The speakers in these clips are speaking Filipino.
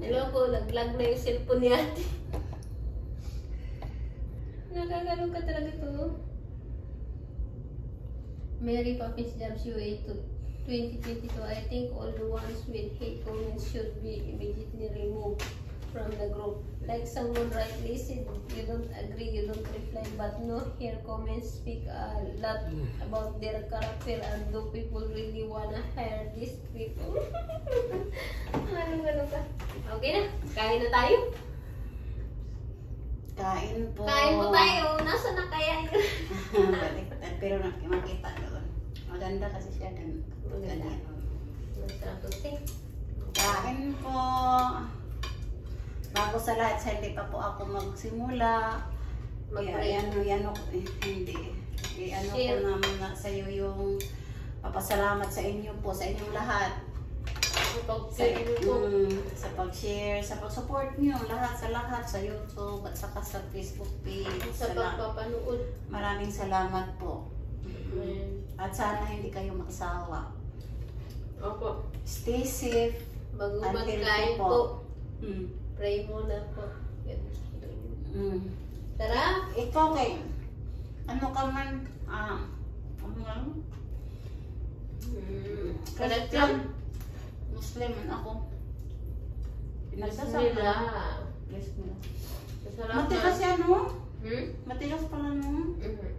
Hello ko, laglag na yung cellphone ni ate. Nagagano ka talaga to. Mary Poppins Jobs UA 2022. I think all the ones with hate comments should be immediately removed from the group. Like someone rightly said, you don't agree, you don't reply, but no, here comments speak a lot about their character and do people really wanna hire these people? Ano ka? Okay na, kain na tayo. Kain po. Kain po tayo. Nasa na kaya yun? Pero makita doon. Maganda kasi siya. Maganda. Masarap to say. Kain po. Bago sa lahat, sa hindi pa po ako magsimula. Ano, hindi. Ano ko naman sa iyo yung papasalamat sa inyo po, sa inyong lahat. Sa pag-share, sa pag-support nyo, sa lahat, sa YouTube at saka sa Facebook page. Sa pagpapanood. Maraming salamat po. At sana hindi kayo magsawa. Opo. Stay safe. Bago magkain po. Pray muna po. Tara. Ikaw kay, ano ka man, ano nga? Christian. Muslim ako. Bismillah. Matigas yan, no? Matigas pala, no?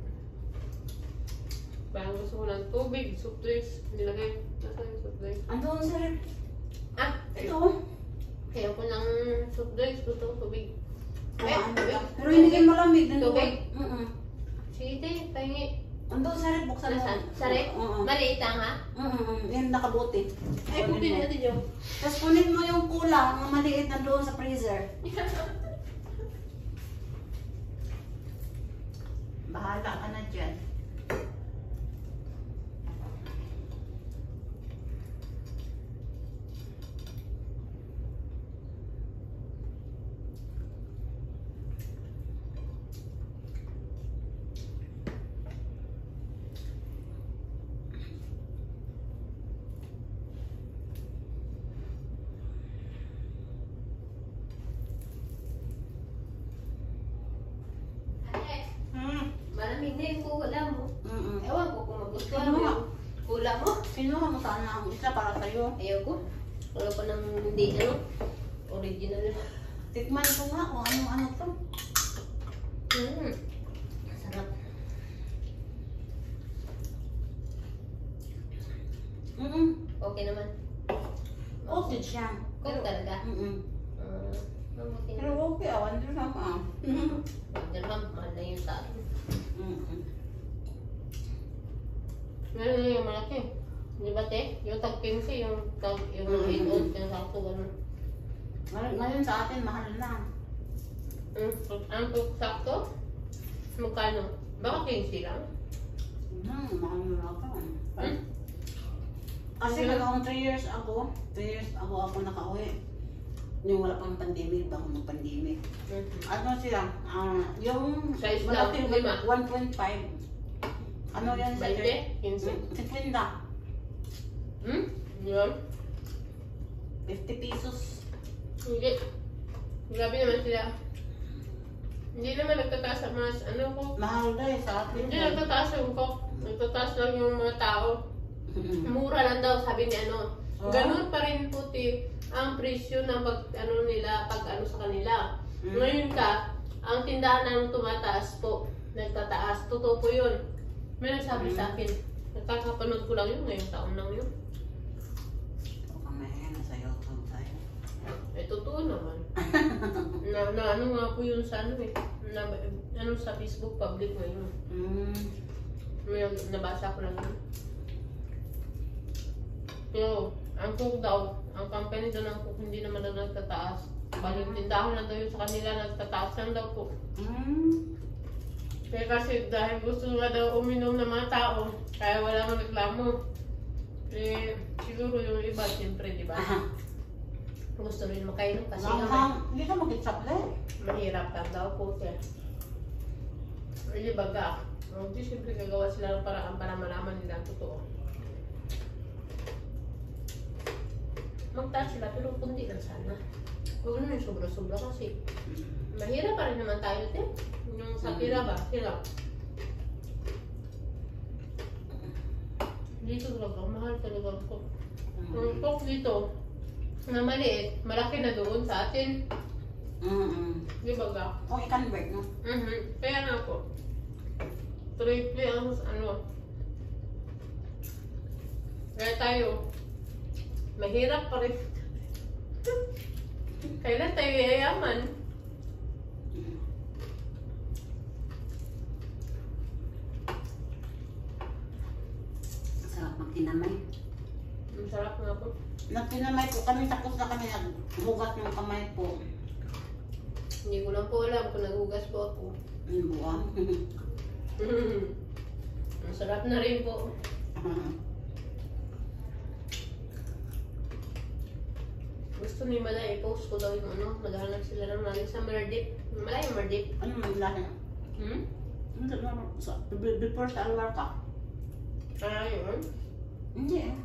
Parang gusto ko ng tubig, soft drinks, nilagay. Nasaan yung soft drinks? Andoon sa rin. Ito. Kaya ko ng soft drinks, gusto ko tubig. Pero hindi kayo malamig. Tubig? Sige, pahingi. Andoon sa rin, buksan mo. Sa rin? Maliit lang ha? Yan nakabuti. Ay, buti na natin yung. Tapos kunin mo yung kulang, ang maliit na doon sa freezer. Bahala ka na dyan. Malamig na yung kula mo. Ewan ko kung magustuhan mo yung kula mo. Kinuha mo sana ang isa para sa'yo. Ayaw ko. Wala pa ng hindi original. Tikman ko nga kung ano-ano to. Sarap. Okay naman. Okay siya. Cook talaga. Pero okay, awan din naman. Dalawang mahal na yun sa akin. Meron na yung malaki. Di ba te? Yung tag 15, yung tag 8 ounce, yung sakto gano'n. Ngayon sa atin, mahal na. Ang sakto? Magkano? Baka 15 lang? Mahal na ako. Kasi nagawang 3 years ago ako nakauwi. Yung wala pang pandemic, bago mag-pandemic. Ano sila? Yung size malaki, lang, 1.5. Ano yan sa 20? 50? 50? Yun? 50 pesos. Hindi. Grabe naman sila. Hindi naman nagtataas ang mas ano ko. Mahal dahil sa atin. Hindi nagtataas yung coke. Nagtataas lang yung mga tao. Mura lang daw, sabi ni ano. Ganun pa rin puti ang presyo ng pag ano sa kanila. Ngayon ang tindahan namin tumataas po, nagtataas. Totoo po yun. May nagsabi sa akin, nagkakapanood ko lang yun, ngayong taon lang yun. Kamay, nasa YouTube tayo. Totoo naman. na ano nga po yun sa ano sa Facebook public ngayon. May nabasa ko lang yun. Pero, ang cook daw, ang company daw ng cook hindi naman daw nagtataas. Bali yung tindahan na daw yun sa kanila, nagtataas lang daw po. Kaya kasi dahil gusto nga daw uminom ng mga tao, kaya wala mang reklamo. Siguro yung iba, siyempre, di ba? Gusto rin makainom kasi hindi ka mag-chocolate. mahirap lang daw po siya. Hindi baga. Hindi siyempre gagawa sila ng paraan para malaman nila ang totoo. magtaas sila, pero kundi lang sana. Huwag naman yung sobra-sobra kasi mahirap pa rin naman tayo, te. Yung sa tira ba? Sila. Dito talaga, mahal talaga ko. Yung pork dito, na maliit, malaki na doon sa atin. Di ba ga? O, i-convert, no? Kaya nga po. Triple ang ano. Kaya tayo, mahirap pa rin. Kailan tayo yayaman? Sarap magtinamay. Masarap nga po. Nagtinamay po kami, tapos na kami naghugas ng kamay po. Hindi ko lang po alam kung naghugas po ako. Yung buwang. Masarap na rin po. Gusto ni Mala, i-post ko daw yung ano, maghanap sila ng namin sa Merdip. Mala yung Merdip. Ano man lahat? Before sa Alwar ka? Yun? Hindi eh.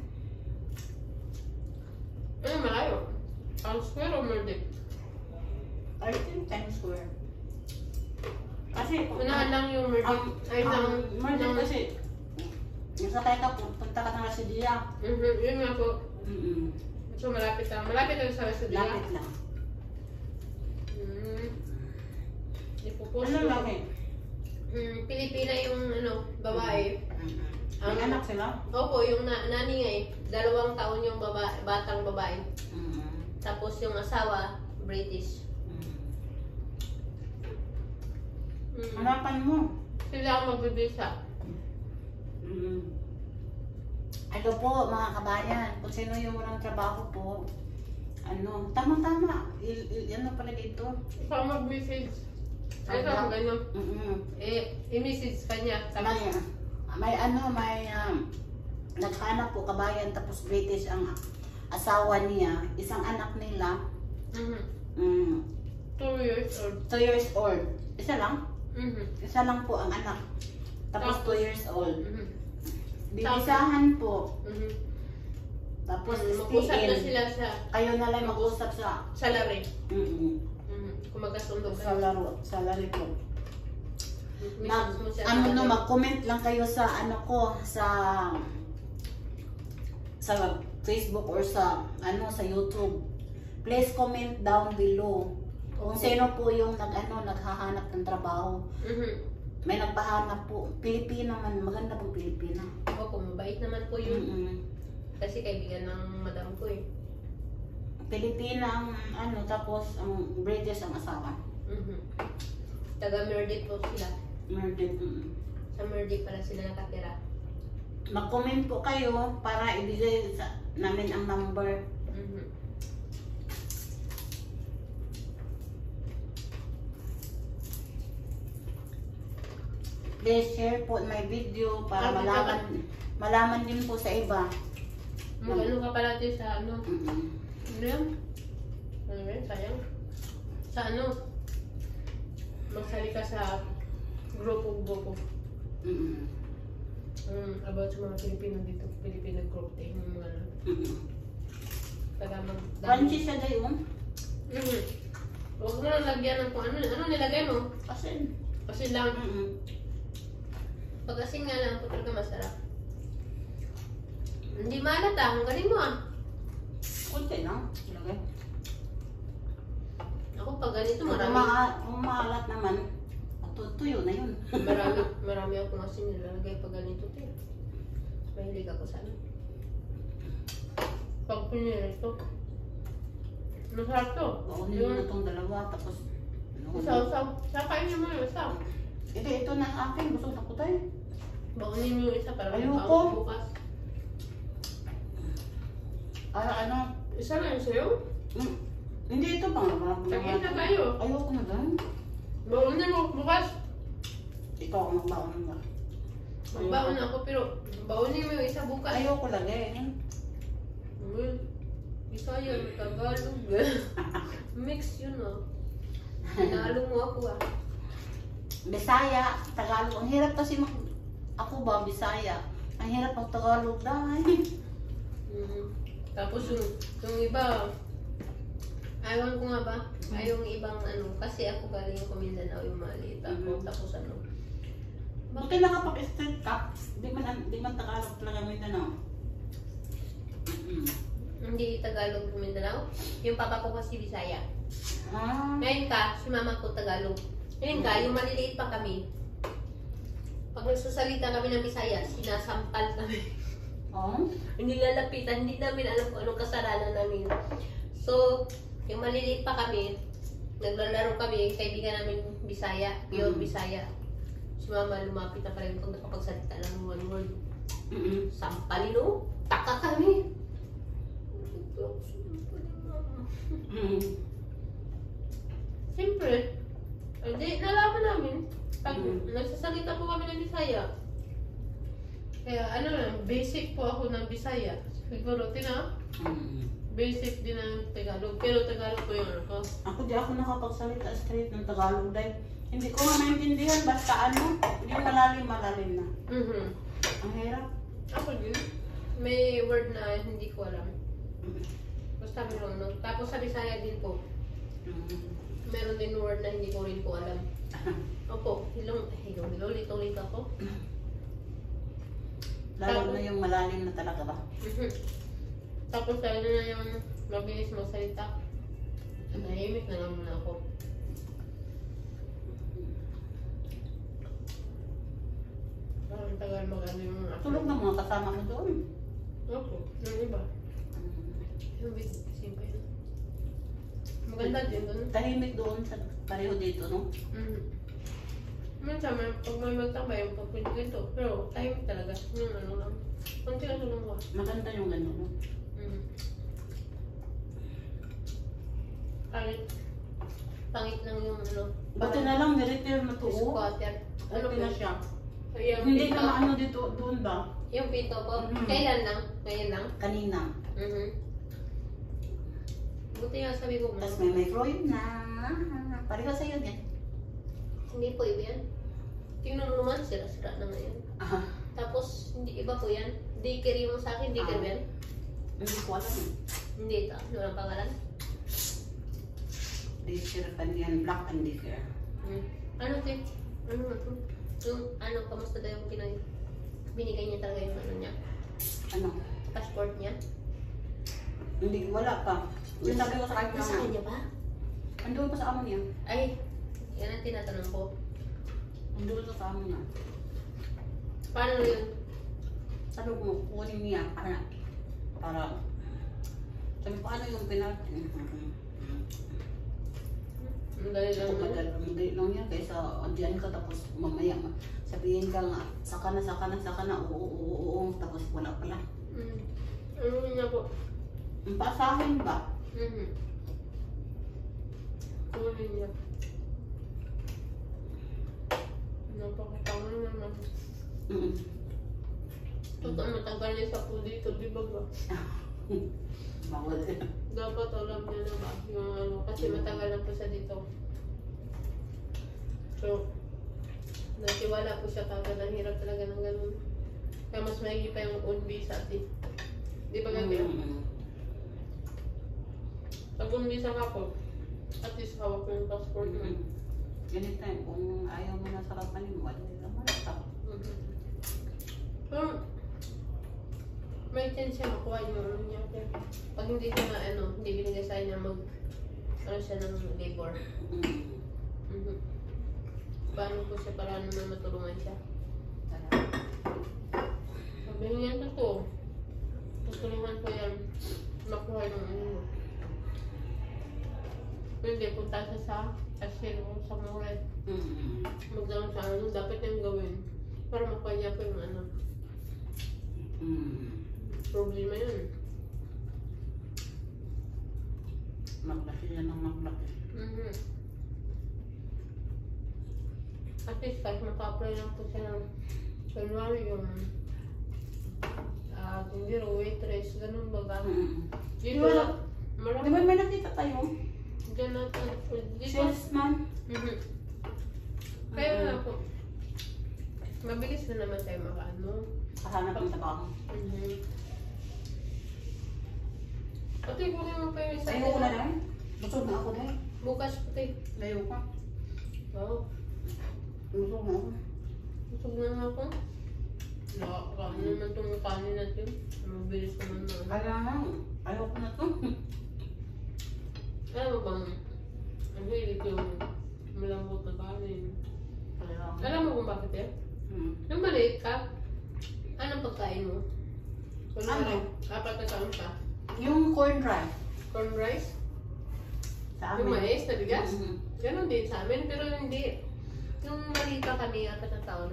Malayo. Times Square o Merdip? I think Times Square. Kasi Unahan lang yung Merdip. Merdip kasi nasakay ka, punta ka ng Residia. Yun nga po. Mm-mm. So malapit lang. Malapit lang sa Residia. Lapit lang. Ipopost Ano ko. lang eh? Pilipina yung ano, babae. May anak sila? Opo, yung nani nga eh. 2 taon yung batang babae. Tapos yung asawa, British. Hanapan mo. Sila ang magbibisa. Ito po mga kabayan, kung sino yung walang trabaho po, ano, tama-tama, ano pala dito? Ikaw mag-message. Ay, ikaw ganyan. I-message ka niya. May naghanap po kabayan, tapos British ang asawa niya, isang anak nila, 2 years old. 2 years old. Isa lang? Isa lang po ang anak. Tapos 2 years old. Bibisahan po. Tapos mag-usap na stay-in. sila sa Kayo na lang mag-usap sa salary. Kung magkasundo sa kayo. salary po. Message mo siya. Mag-comment lang kayo sa sa Facebook or sa sa YouTube. Please comment down below kung sino po yung naghahanap ng trabaho. May nagpahanap po. Pilipina man, maganda pong Pilipina. Opo, mabait naman po yun. Kasi kaibigan ng madam ko eh. Pilipina ang tapos ang British ang asawa. Taga Merdip po sila. Merdip. Sa Merdip pala sila nakatira. Mag-comment po kayo para ibigay namin ang number. Please share po my video para malaman din po sa iba. Mag-ano ka pala din sa ano? Ano yun? Ano yun? Sayang. Sa ano? Magsali ka sa grupo. About sa mga Pilipino dito. Filipino group din. Yung mga taga Crunchy siya dayon. Huwag mo lang lagyan ng kung ano. Ano nilagay mo? Asin. Asin lang. Pag asin nga lang po talaga masarap. Hindi maalat ah. Ang galing mo ah. Kunti lang. Lagay. Ako pag ganito marami. Kung maalat naman, tuyo na yun. marami akong asin nilalagay pag ganito. Mahilig ako sa ano. Pag pinirito. Masarap to. Baunin mo na itong dalawa, tapos Isaw. Sakainin mo yung isa. ito na akin. Gusto ko tayo. Baunin mo yung isa para Ayoko. magpaus bukas. Isa na yung sayo? Hindi ito pang Sagin na tayo. Ayoko na gan. Baunin mo bukas. Ito ako magbaon na. Magbaon ako pero baunin mo yung isa bukas. Ayoko lagay. Isa yun, Tagalog. Mix yun oh. Tagalog mo ako ah. Bisaya, Tagalog. Ang hirap kasi ako ba, Bisaya. Ang hirap mag Tagalog dahil. Tapos yung iba, ayaw ko nga ba? Ayaw yung ibang ano, kasi ako galing yung Mindanao, yung maliit ako. Tapos ano, Buti nakapag-street ka, di man Tagalog talaga Mindanao. hindi Tagalog yung Mindanao. Yung papa ko kasi Bisaya. Ngayon ka, si mama ko Tagalog. Ngayon ka, yung maliliit pa kami. Pag nagsasalita kami ng Bisaya, sinasampal kami. Hindi lalapitan, hindi namin alam kung anong kasalanan namin. So, yung maliliit pa kami, naglalaro kami, kaibigan namin Bisaya, pure Bisaya. Si mama lumapit na pareho kung nakapagsalita lang one word. Sampalin o, taka kami. Siyempre, hindi, nalaman namin. Pag nagsasalita po kami ng Bisaya, kaya ano lang, basic po ako ng Bisaya. Siguro, basic din ng Tagalog. Pero Tagalog po yung ano ko. Ako di ako nakapagsalita straight ng Tagalog dahil hindi ko nga maintindihan basta ano, hindi malalim na. Ang hirap. Ako din. May word na hindi ko alam. Basta meron, no? Tapos sa Bisaya din po. Meron din word na hindi ko rin po alam. Opo, hilong, lito ako. Lalo na yung malalim na talaga ba? Tapos lalo na yung mabilis magsalita. Nahimik na lang muna ako. Parang tagal mag-ano yung mga Tulog ng mga kasama mo doon. Opo, yung iba. Yung simple yun. Maganda din doon. Tahimik doon sa pareho dito, no? Minsan, pag may magtambay, yung pagpili ito. Pero tahimik talaga. Yung ano lang. Kunti lang tulong ko. Maganda yung gano'n, no? Pangit lang yung ano. Buti na lang, nirepair na to. Squatter. Ano Okay po na siya. Yung Hindi pito, na maano dito, doon ba? yung pito ko, kailan lang? Ngayon lang? Kanina. Buti nga sabi ko, Tapos may microwave na. Pareho sa'yo yan. hindi po iba yan. Tingnan mo naman, sira-sira na ngayon. Tapos, hindi iba po yan. Daycare yung sa akin, daycare ba yan? Hindi ko alam. Hindi ito. Ano ang pangalan? Daycare pa niyan, Black and Daycare. Ano ito? Ano na ito? Yung ano, kamusta daw yung binigay niya talaga yung ano niya? Ano? Passport niya? Hindi, wala pa. Yung sabi ko sa kanya Nasa kanya ba? Andun pa sa amo niya. Ay, yan ang tinatanong ko. Andun sa amo niya. Paano yun? Sabi ko, kunin niya para sabi ko, ano yung pinag- Ang dali lang Kung naman. madali lang yan kaysa andyan ka tapos mamaya sabihin ka nga, saka na, oo, tapos wala pala. Ano niya po? Ang pasahin ba? Kunin niya. Napakatangan naman. Totoo matagal niya sa po dito, di ba ba? Bawal. Dapat alam niya na ba yung ano, kasi matagal na po siya dito. So, natiwala po siya kagad. Ang hirap talaga ng ganun. Kaya mas maigi pa yung own visa atin. Di ba gabi? Pag own visa ka po, at least hawak mo yung passport mo. Anytime, kung ayaw mo na sa company mo, wala naman. Pero, may chance siya makuha yung ano niya. Pag hindi siya na ano, hindi binigay sa niya ano siya ng labor. Paano po siya para naman matulungan siya? Sabi niya totoo. Tutulungan ko yan. Makuha yung ano. Hindi, punta siya sa asilo sa Moray. Magdawang sa ano, dapat niyang gawin. Para makuha niya po yung ano. Problema yun. Maglaki yan ng maglaki. At least kahit maka-apply lang po siya ng kunwari yung tindero, waitress, ganun baga. Dito lang, Di ba may nakita tayo? dyan natin. Dito. Salesman? Kaya nga po, mabilis na naman tayo maka-ano. Kahanap ng trabaho. Ate, kunin mo pa yung isa. Ayoko na lang. Busog na ako dahil. Bukas, ate. Ayoko. Wow. Busog na ako. Busog na nga ako. Nakakaano naman itong kanin natin. Mabilis naman na. Kaya nga, ayoko na to. Alam mo bang, ang hilig yung malambot na kanin. Alam mo kung bakit eh? Nung maliit ka, anong pagkain mo? Kunwari, 4 na taon ka. Yung corn rice. Corn rice? Sa Yung amin. mais na bigas? Mhm. Ganon din sa amin, pero hindi. Yung maliit pa kami, 4 na taon.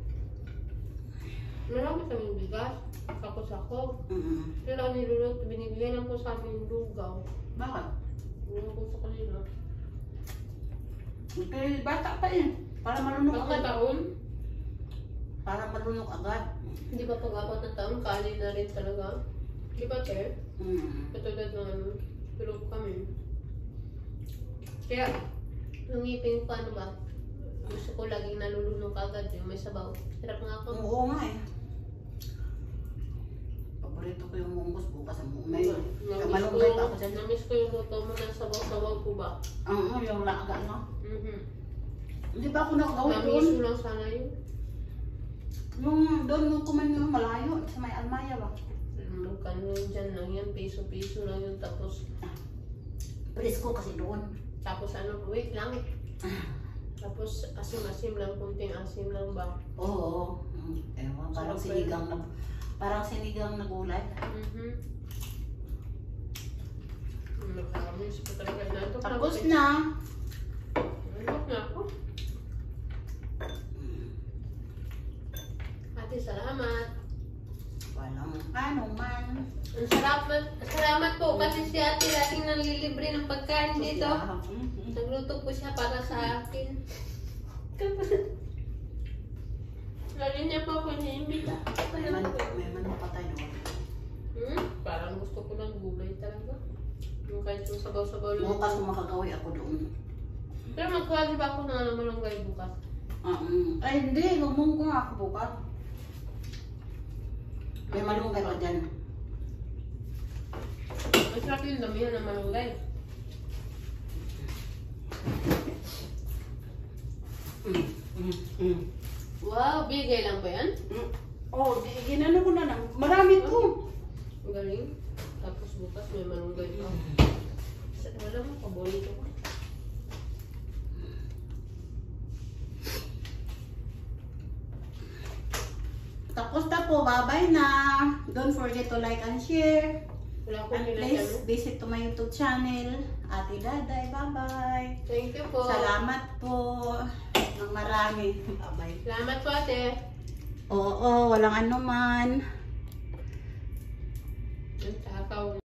Marami kaming bigas, sako-sako. Pero ang niluluto, binibigyan lang po sa amin yung lugaw. Bakit? Yung po sa kanila. Okay, bata pa eh. Para marunong Pag agad. taon, Para marunong agad. di ba pag 4 na taon, kanin na rin talaga? Di ba, Ter? Katulad ng ano, pero kami. Kaya, yung ngipin ko, ano ba? Gusto ko laging nalulunok agad yung may sabaw. Hirap nga ako. Oo nga eh. Paborito ko yung munggos bukas ang may malunggay pa ako dyan. Namiss ko yung luto mo ng sabaw-sabaw ko ba? Yung laga no? Mhm. Hindi ba ako nakagawin doon? Namiss ko lang sana yun. Yung doon mo kumain yung malayo sa may Almaya ba? Magkano yun dyan lang yan, piso-piso lang yun. Tapos Presko kasi doon. ano, wait lang. Tapos asim-asim lang, kunting asim lang ba? Oo. Ewan, parang sinigang na gulay. Nakakamiss ko talaga na ito. Tapos na. Nalok na ako. Ate, salamat. Walang ano man. Ang salamat po kasi si ate laging nanlilibre ng pagkain dito. Nagluto po siya para sa akin. Lagi niya pa ako niimbita. May manok pa tayo doon. Parang gusto ko ng gulay talaga. Yung kahit yung sabaw-sabaw lang. Bukas kung makagawi ako doon. Pero magkawali ba ako ng ano malunggay bukas? Ay hindi, lumong ko nga ako bukas. May malunggay pa dyan. Masarap yung damihan ng malunggay. Wow, bigay lang ba yan? Oh, ginano ko na lang. Marami to. Ang galing. Tapos bukas may malunggay pa. Alam mo, paborito ko. Tapos na po, bye-bye na. Don't forget to like and share. Wala akong And please visit to my YouTube channel. Ate Daday, bye-bye. Thank you po. Salamat po ng marami. Bye-bye. Salamat po ate. Oo, walang anuman. Ang takaw.